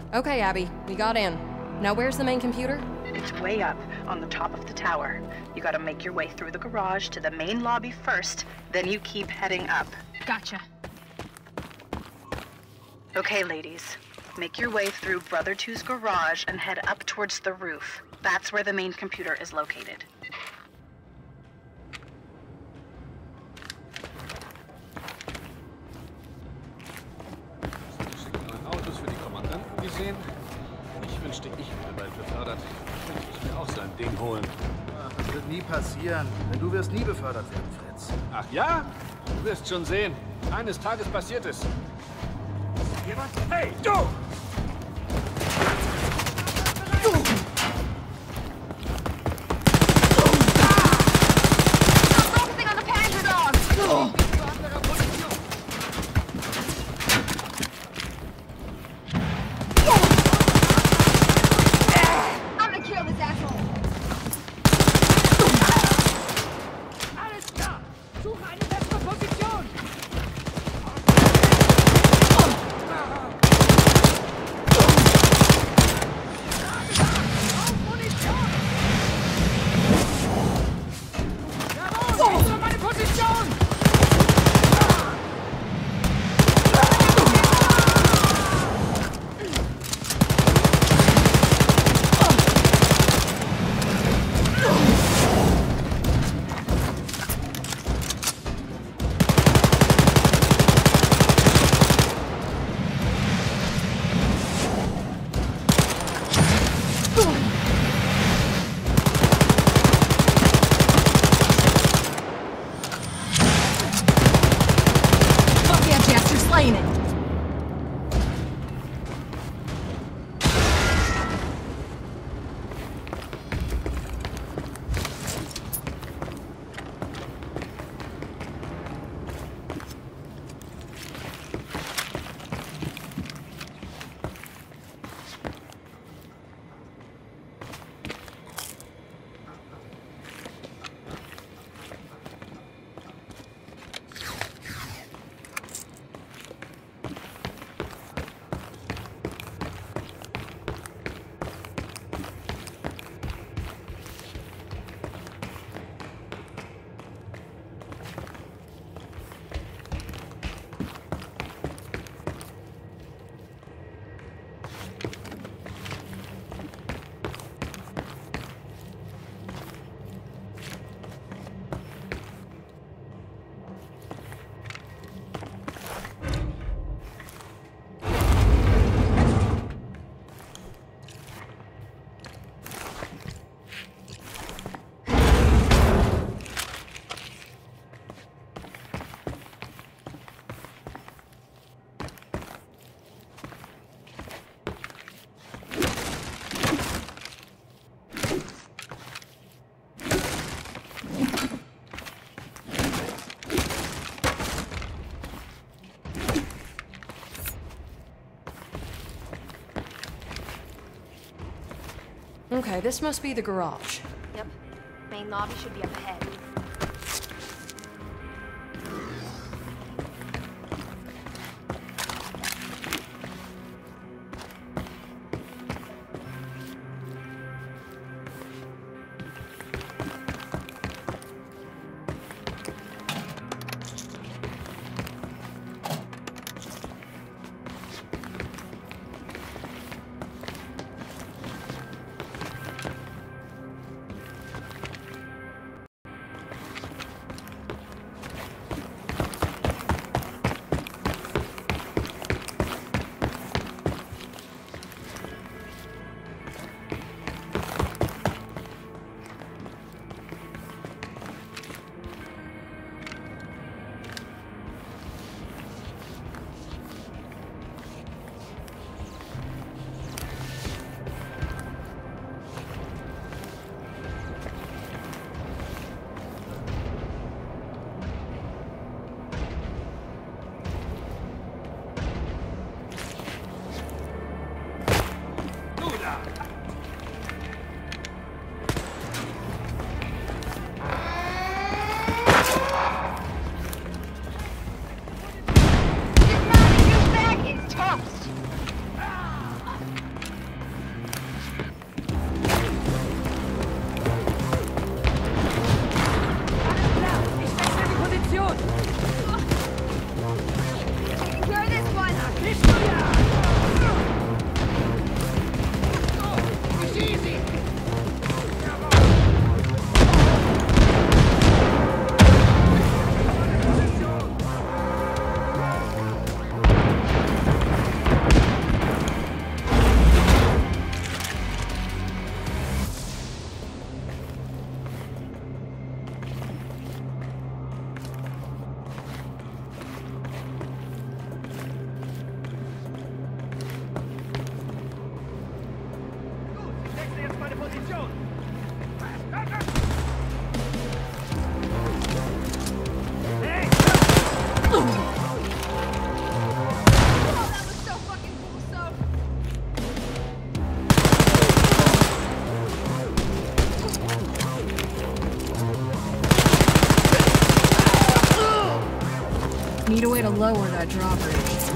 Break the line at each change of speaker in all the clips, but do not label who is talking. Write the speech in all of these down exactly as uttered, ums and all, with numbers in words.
Okay, Abby, we got in. Now where's the main computer?
It's way up, on the top of the tower. You gotta make your way through the garage to the main lobby first, then you keep heading up.
Gotcha.
Okay, ladies. Make your way through Brother Two's garage and head up towards the roof. That's where the main computer is located.
Autos für die Kommandanten gesehen. Ich wünschte, ich wäre bald befördert. Könnte ich mir auch so ein Ding holen.
Ach, das wird nie passieren. Denn du wirst nie befördert werden, Fritz.
Ach ja? Du wirst schon sehen. Eines Tages passiert es. Jemand? Hey, du!
Okay, this must be the garage.
Yep. Main lobby should be up ahead.
Need a way to lower that drawbridge.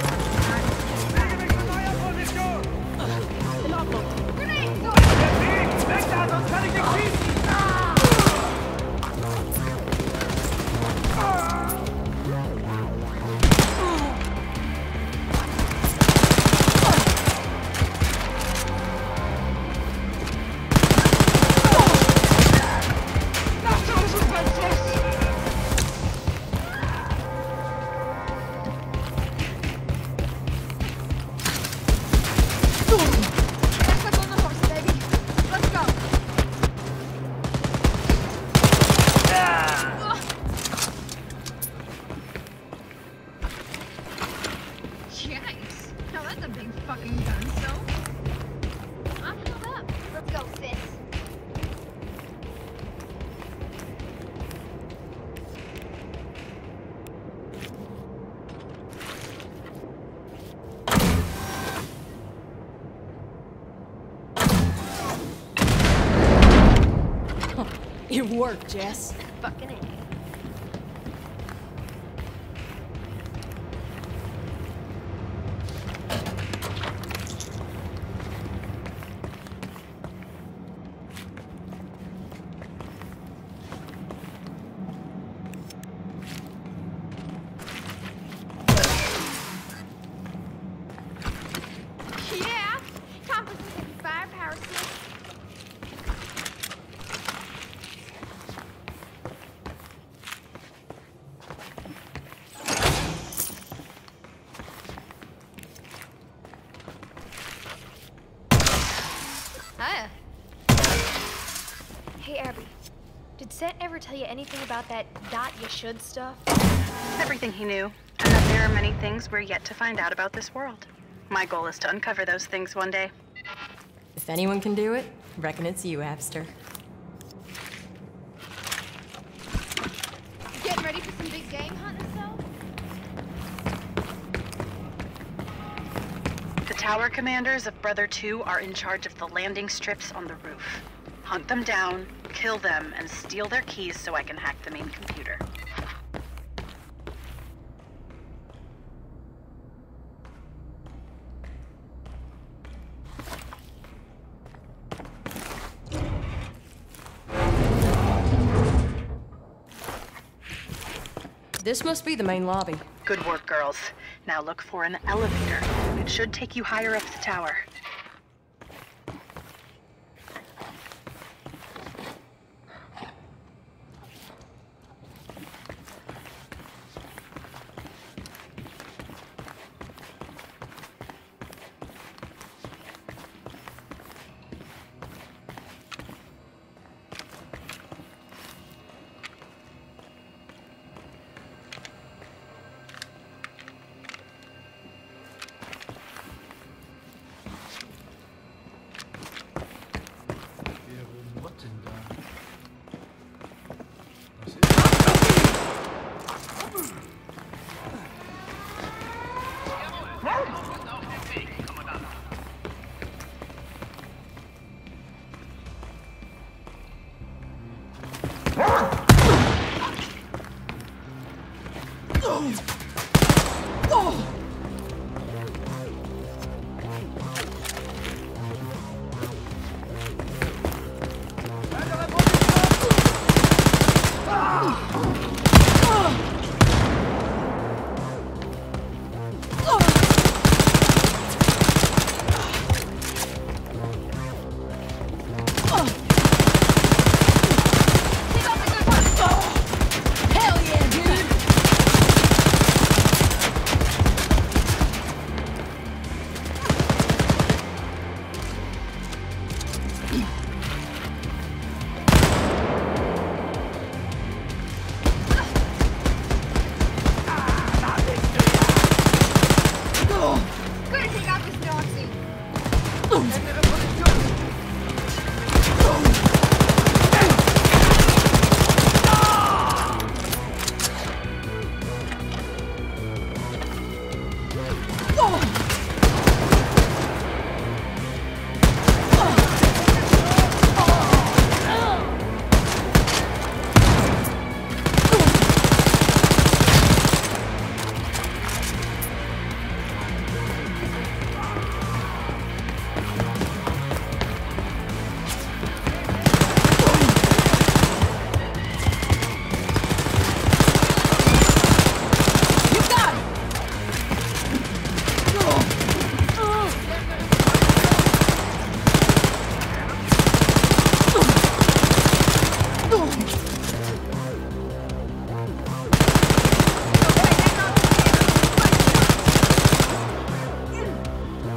It worked, Jess.
Fucking A. Yeah, time for some firepower, sis. Hiya. Hey, Abby. Did Set ever tell you anything about that dot you should stuff?
Everything he knew, and that there are many things we're yet to find out about this world. My goal is to uncover those things one day.
If anyone can do it, reckon it's you, Abster.
Getting ready for some big game hunting, so?
The tower commanders of Brother Two are in charge of the landing strips on the roof. Hunt them down, kill them, and steal their keys so I can hack the main computer.
This must be the main lobby.
Good work, girls. Now look for an elevator. It should take you higher up the tower.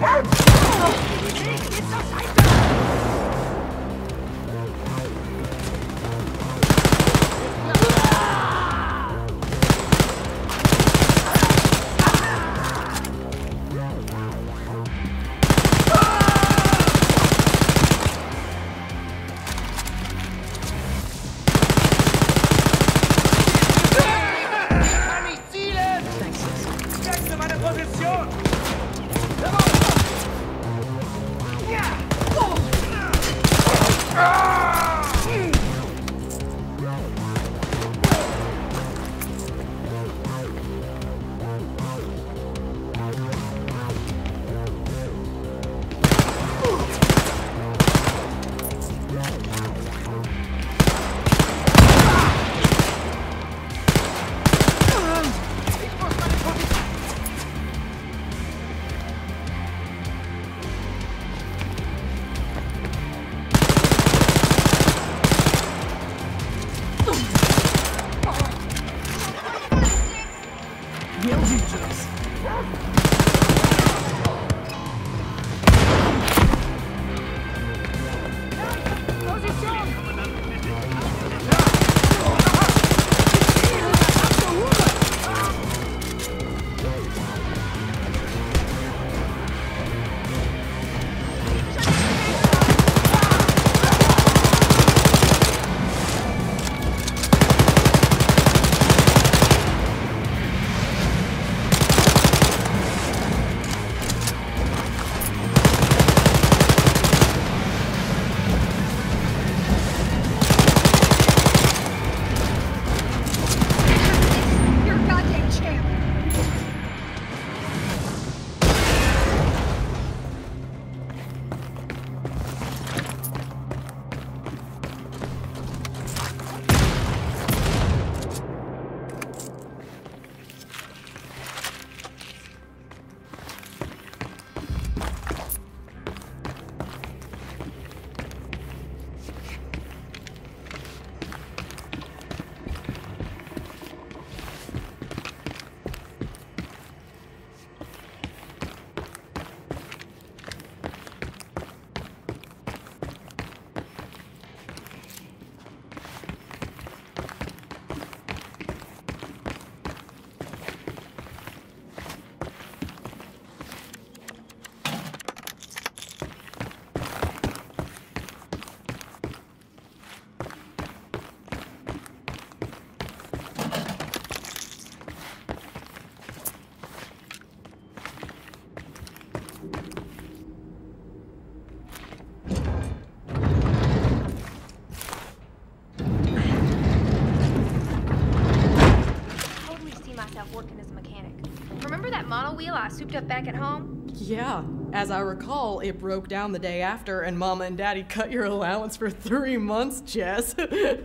Wheel I souped up back at home?
Yeah. As I recall, it broke down the day after, and Mama and Daddy cut your allowance for three months, Jess.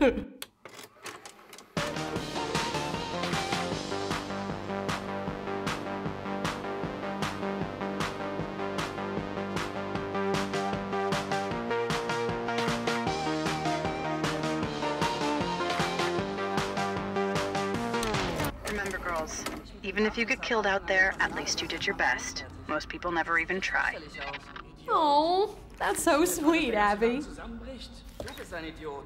Remember, girls, even if you get killed out there, at least you did your best. Most people never even try.
Oh, that's so sweet, Abby.
Das ist ein Idiot.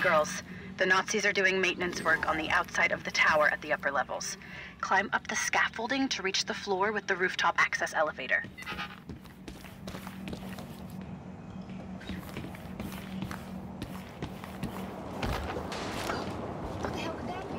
girls. The Nazis are doing maintenance work on the outside of the tower at the upper levels. Climb up the scaffolding to reach the floor with the rooftop access elevator.
What the hell could that be?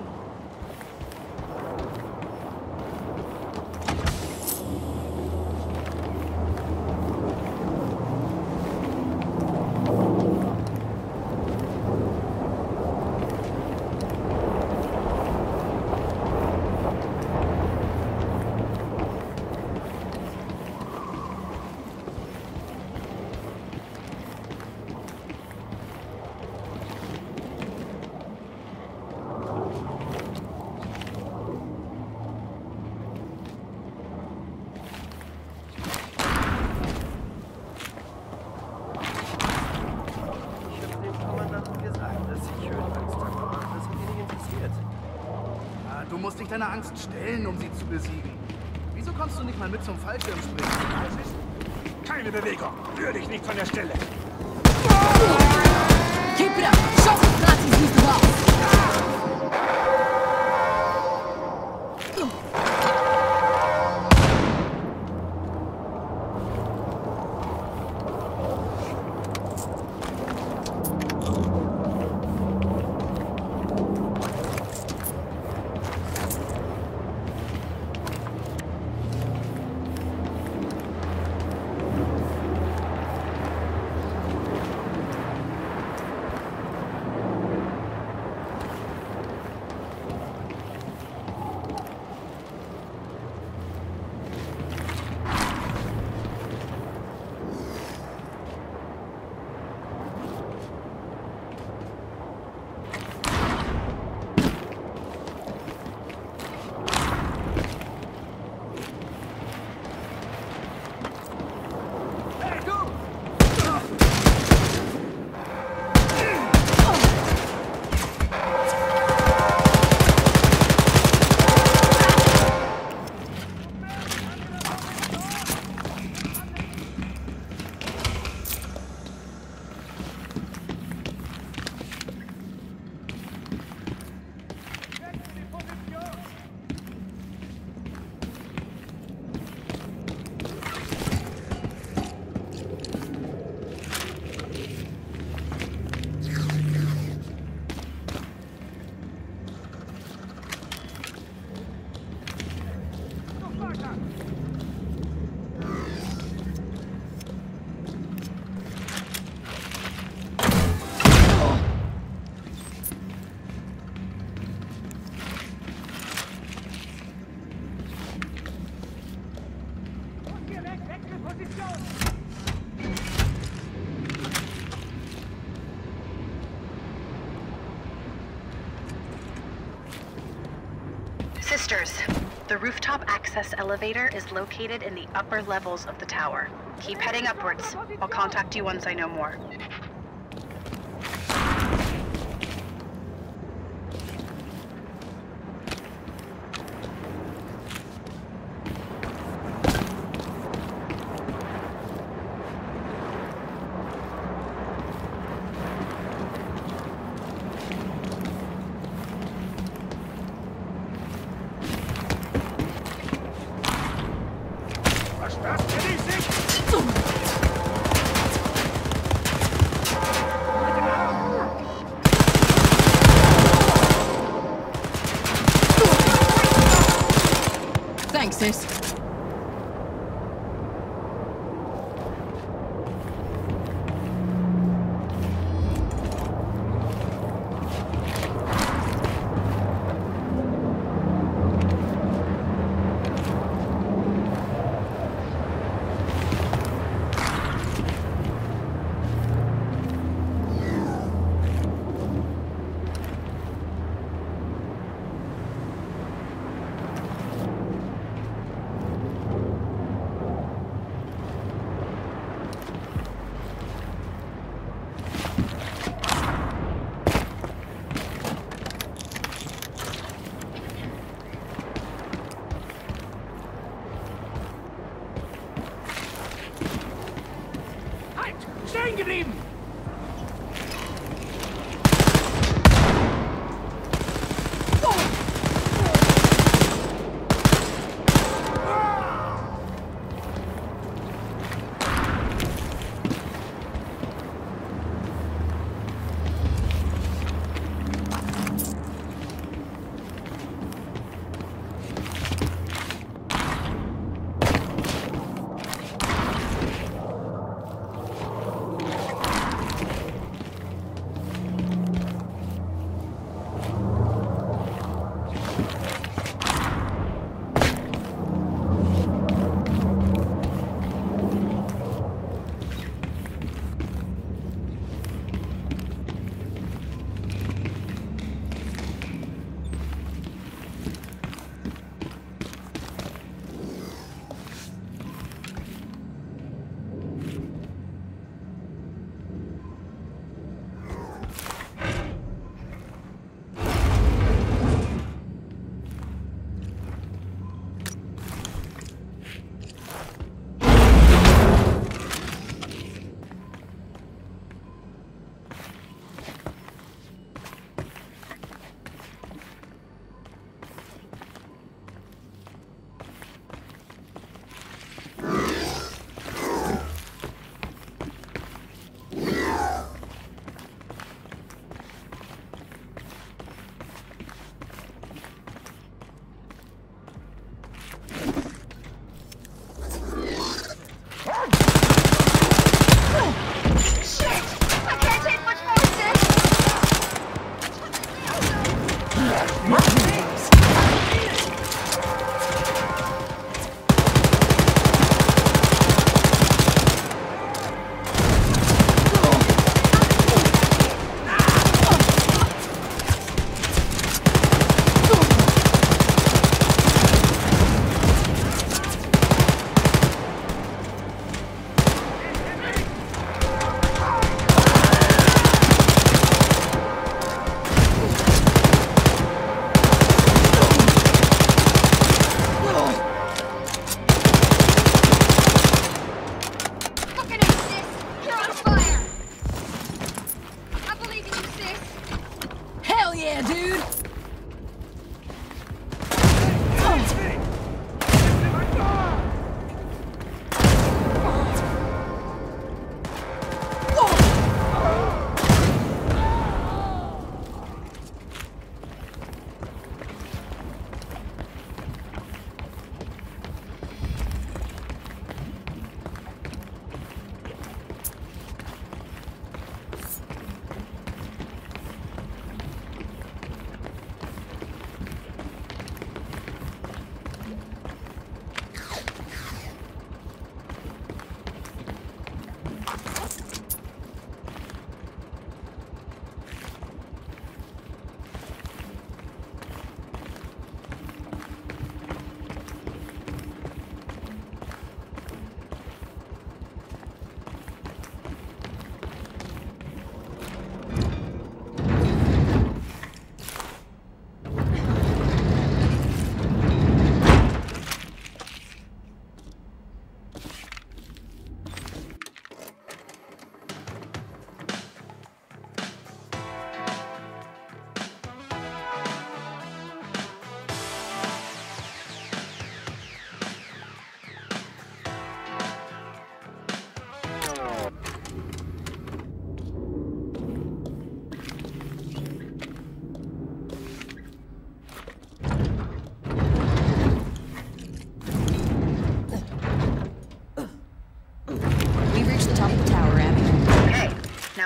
Du musst dich deiner Angst stellen, um sie zu besiegen. Wieso kommst du nicht mal mit zum Fallschirm springen?
Keine Bewegung! Rühr dich nicht von der Stelle!
Keep it up! Show these Nazis who's the boss!
Sisters, the rooftop access elevator is located in the upper levels of the tower. Keep heading upwards. I'll contact you once I know more.
Thanks, sis.
Stehen geblieben!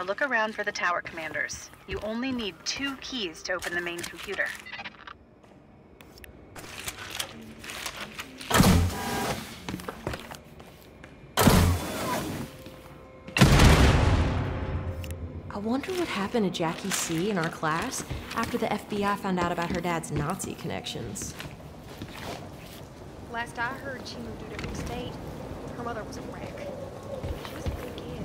look around for the tower commanders. You only need two keys to open the main computer.
I wonder what happened to Jackie C in our class after the F B I found out about her dad's Nazi connections.
Last I heard, she moved to a different state. Her mother was a wreck. She was a good kid.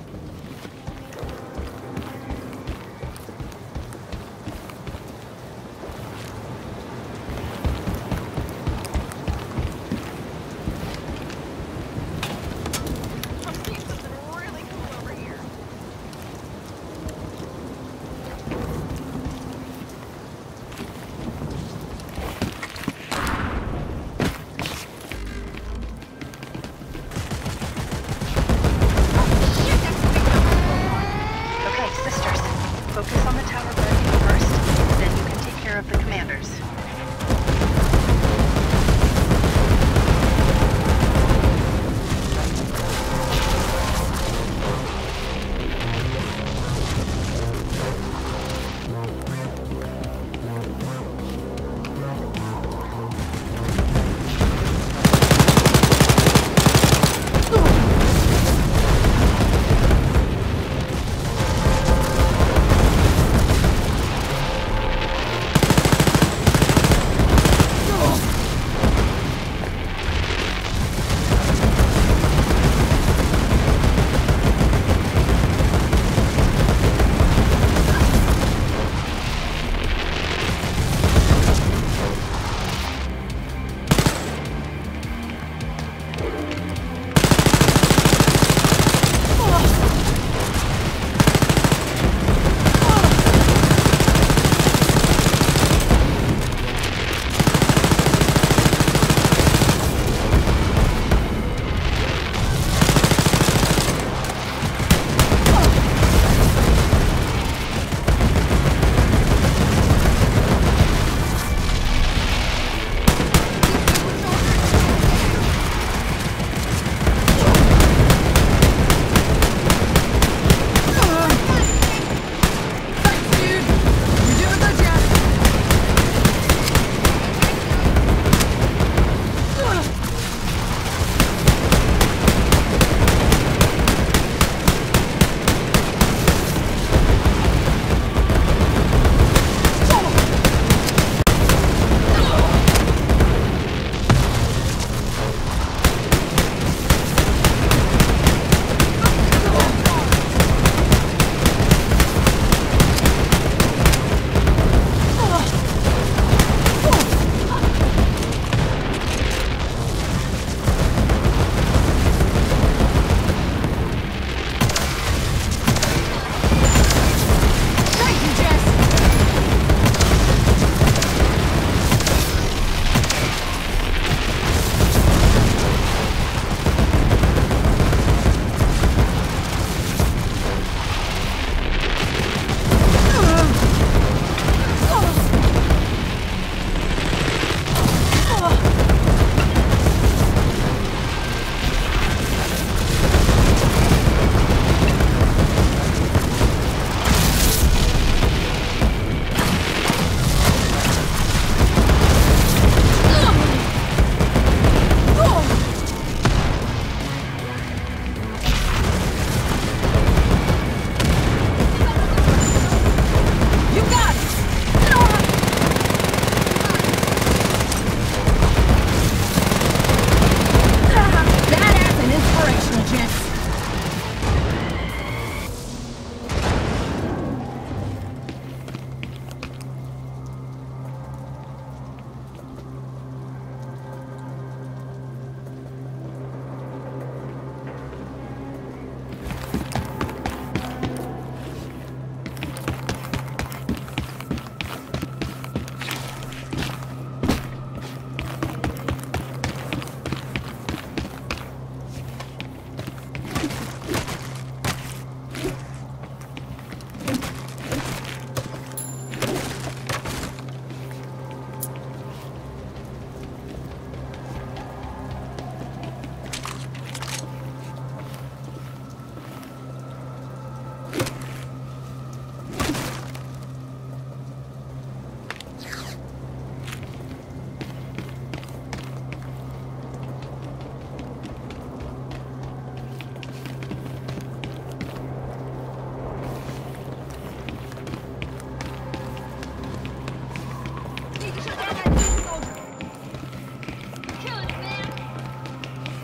I'm seeing something really cool over here.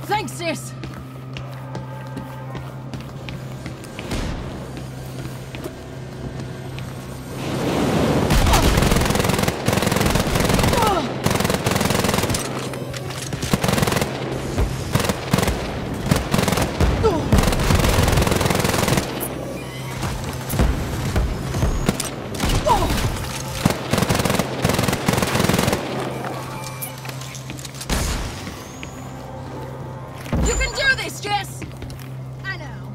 Thanks, sis! You can do this, Jess! I know.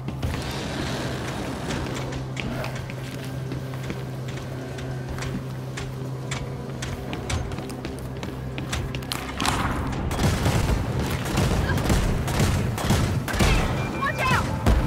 Watch out!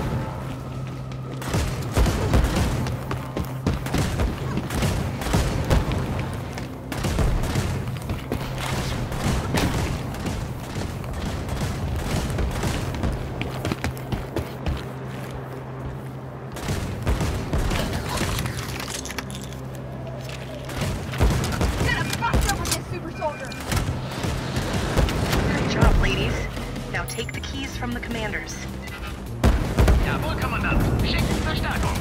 Good job, ladies. Now take the keys from the commanders.
Jawohl, Kommandant. Schickt Verstärkung.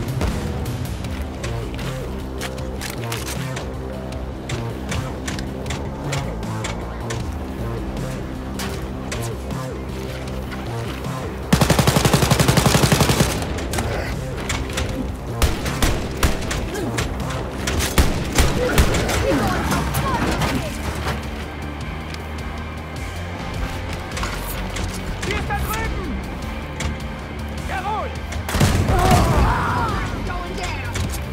Hier ist da drüben! Jawohl!
Going down.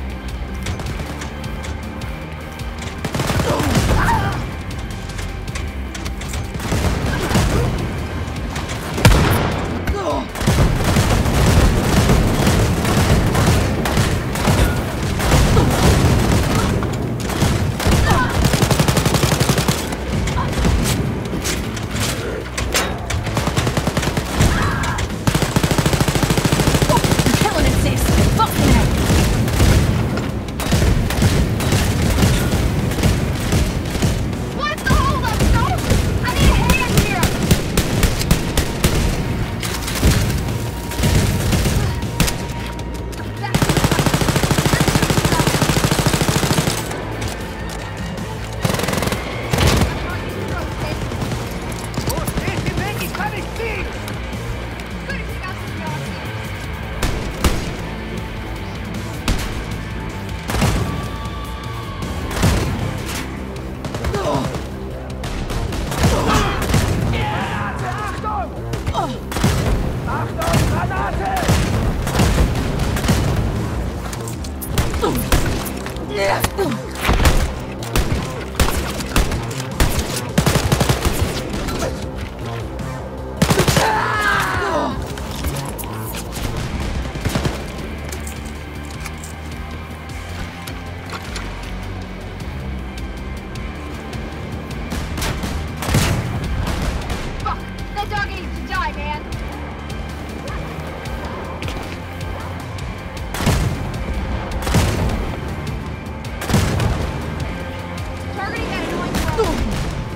You're killing it, sis! Fucking hell!
What's the holdup, Stone? I need a hand here.
Los, dreht den Weg, ich kann nicht fliegen!
Good if you got some yards.
Achtung! Achtung, Granate!
Fuck! That dog needs to die, man. Targeting that annoying drone.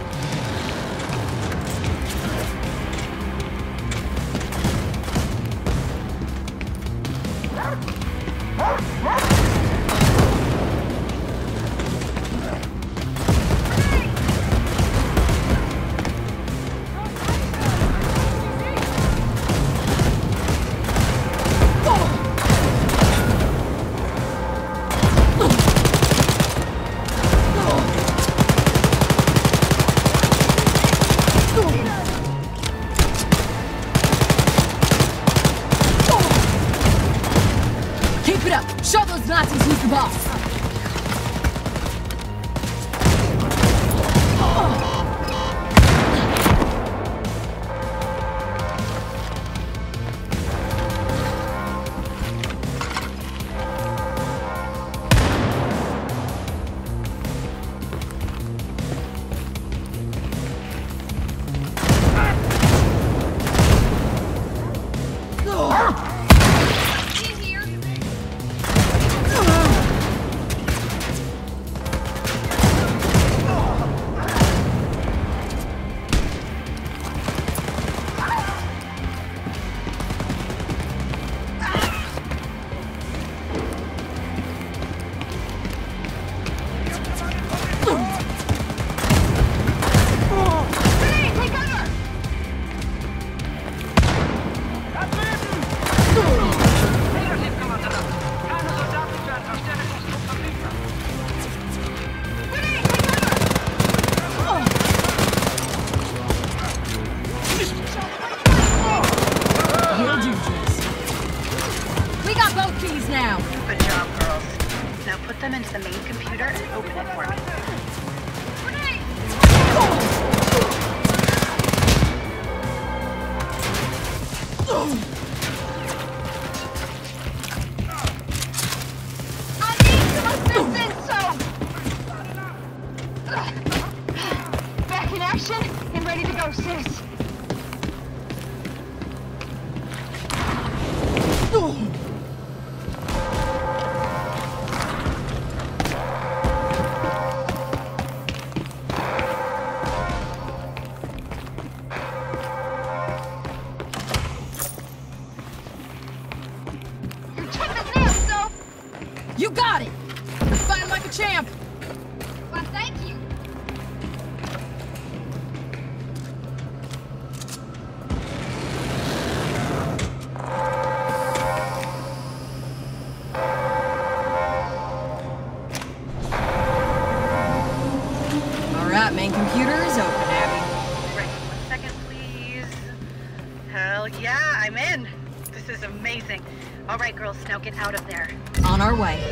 Keep it up! Show those Nazis who's the boss!
In here.
Now put them into the main computer and open it for me.
I need some assistance, so... Back in action and ready to go, sis.
You got it! You're fighting like a champ!
Well, thank you.
Alright, main computer is open, Abby.
Right, one second, please. Hell yeah, I'm in. This is amazing. All right, girls, now get out of there.
On our way.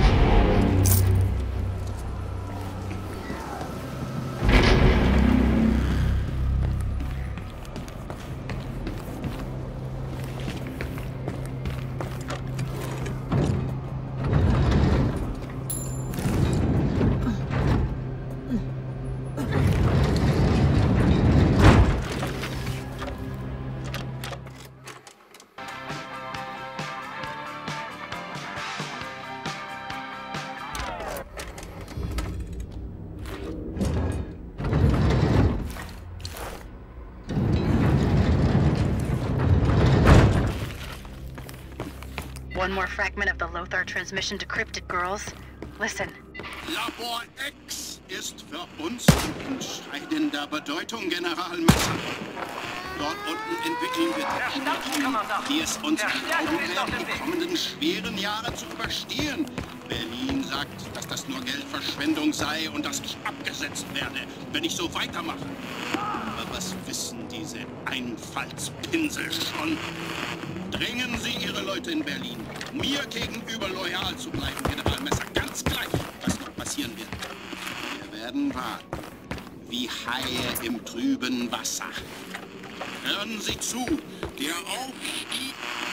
One more fragment of the Lothar transmission decrypted, girls. Listen.
Labor X ist für uns von entscheidender Bedeutung, General Messer. Dort unten entwickeln wir Technologien, die es uns erlauben werden, die kommenden schweren Jahre zu überstehen. Berlin sagt, dass das nur Geldverschwendung sei und dass ich abgesetzt werde, wenn ich so weitermache. Aber was wissen diese Einfallspinsel schon? Drängen Sie Ihre Leute in Berlin, mir gegenüber loyal zu bleiben, General Messer, ganz gleich, was noch passieren wird. Wir werden warten, wie Haie im trüben Wasser. Hören Sie zu, der Aufstieg...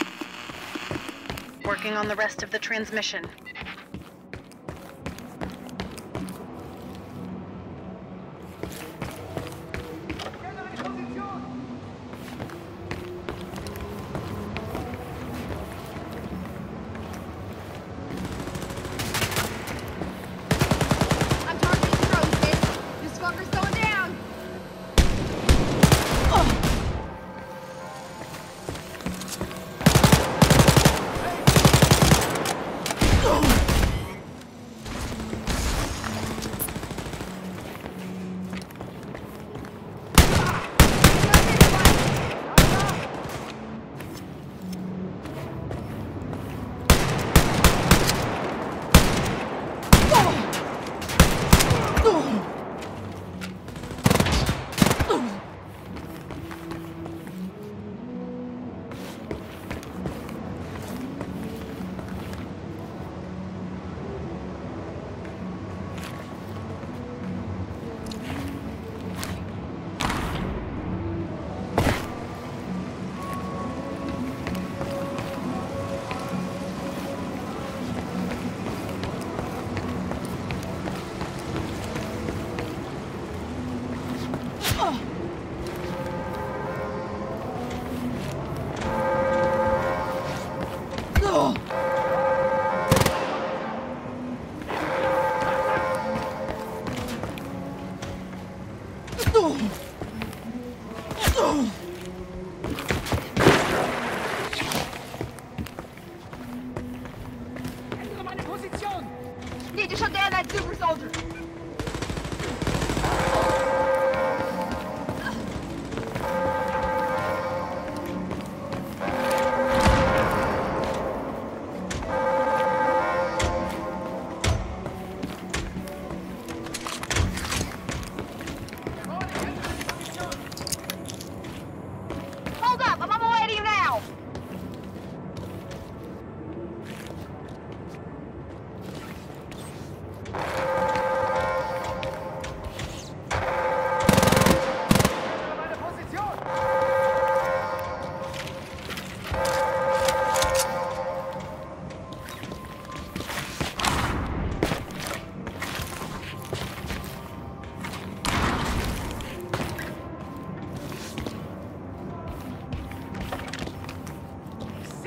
Working on the rest of the transmission.
Need to shut down that super soldier. Hold up, I'm on my way to you now.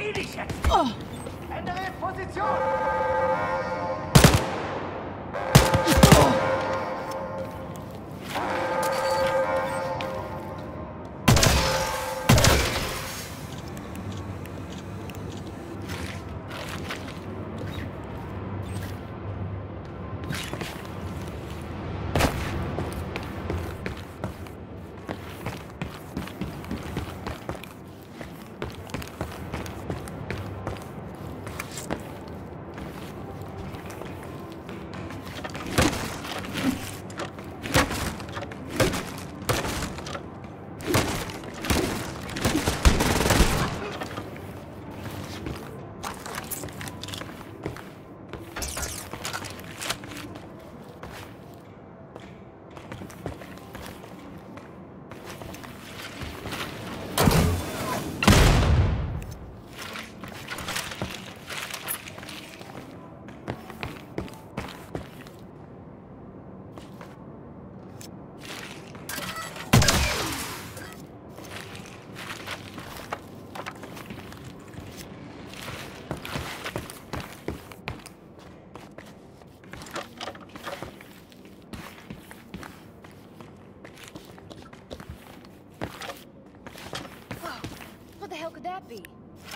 Beeil dich jetzt! Ändere Position!
What the hell could that be?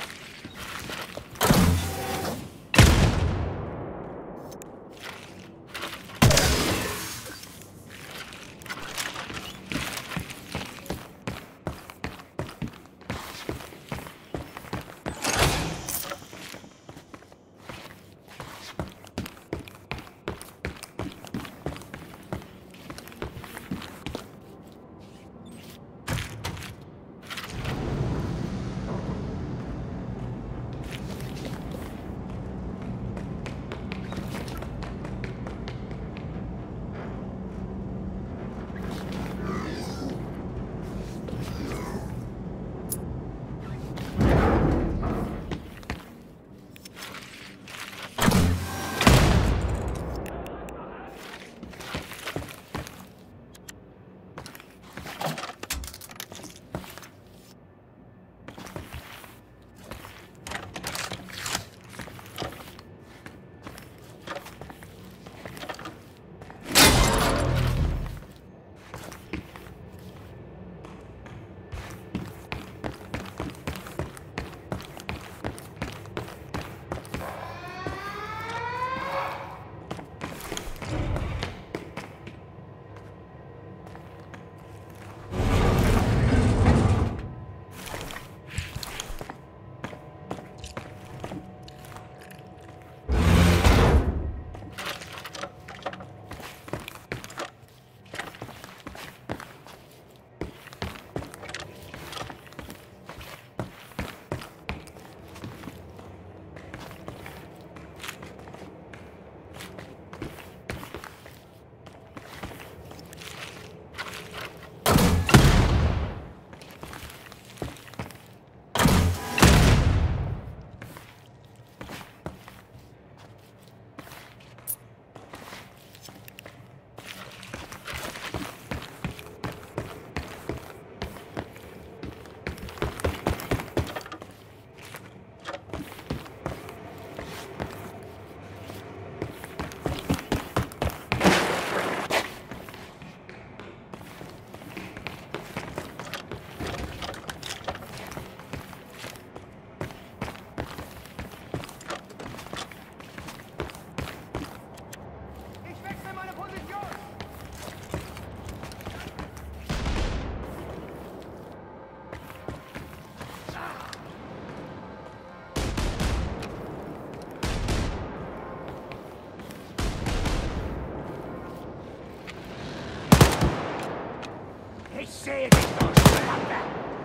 Ich sehe dich doch, Schlampe!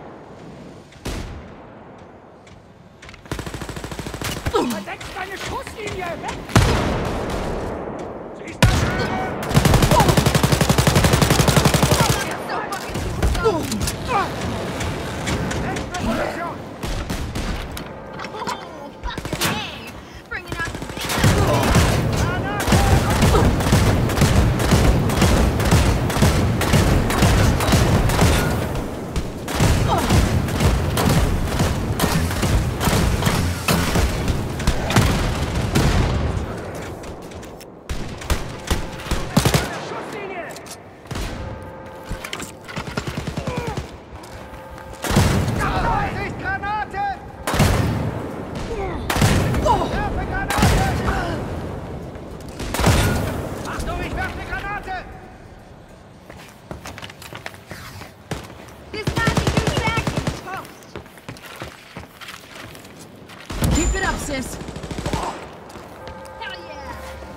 Verdeckst deine Schusslinie! Weg! Siehst du? Revolution! Oh, fucking hey! Bringing out the big stuff.
sis. Hell yeah!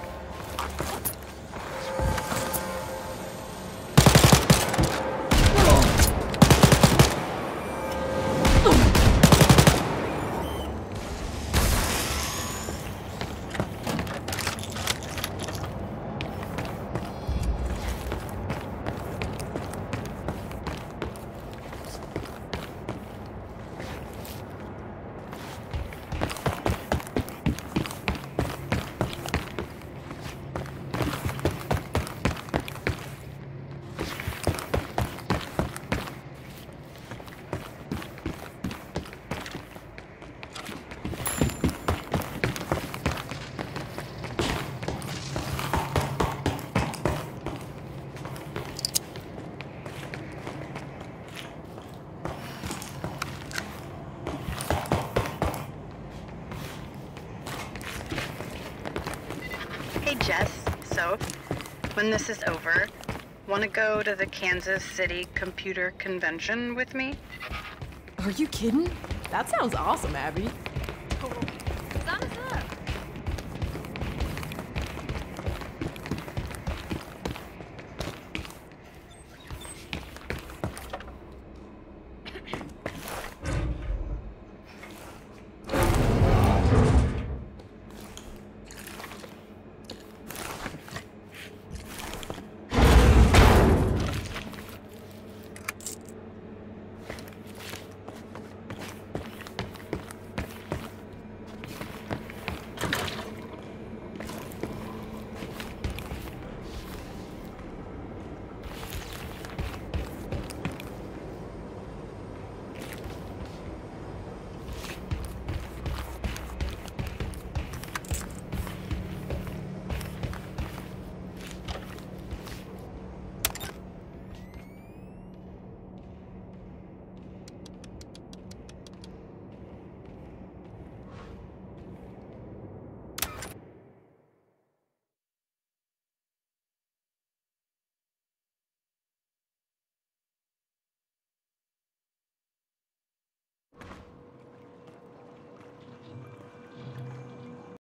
Hey Jess, so, when this is over, wanna go to the Kansas City Computer Convention with me?
Are you kidding? That sounds awesome, Abby.